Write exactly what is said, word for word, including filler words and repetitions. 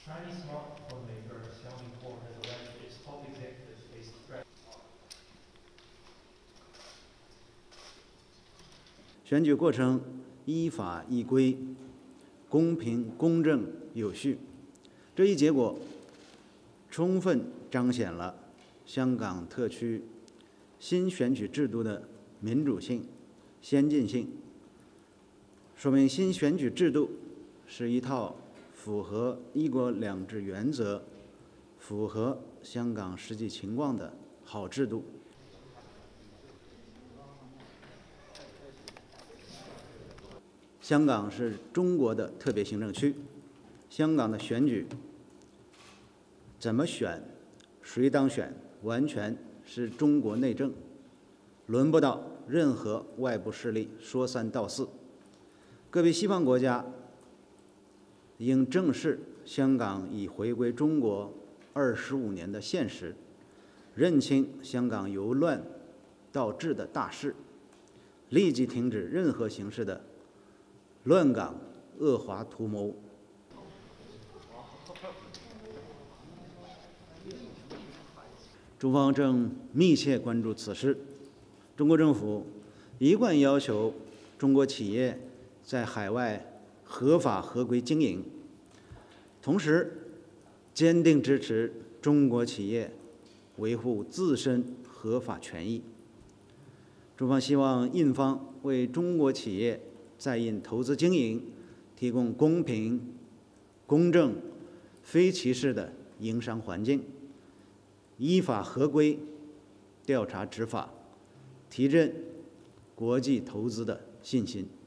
Chinese smartphone maker Xiaomi Corp has alleged its top executives face threats. 选举过程依法依规、公平、公正、有序，这一结果充分彰显了香港特区新选举制度的民主性、先进性，说明新选举制度是一套符合一国两制原则、符合香港实际情况的好制度。香港是中国的特别行政区，香港的选举怎么选、谁当选，完全是中国内政，轮不到任何外部势力说三道四。个别西方国家应正视香港已回归中国二十五年的现实，认清香港由乱到治的大势，立即停止任何形式的乱港恶华图谋。中方正密切关注此事。中国政府一贯要求中国企业在海外合法合规经营，同时坚定支持中国企业维护自身合法权益。中方希望印方为中国企业在印投资经营提供公平、公正、非歧视的营商环境，依法合规调查执法，提振国际投资的信心。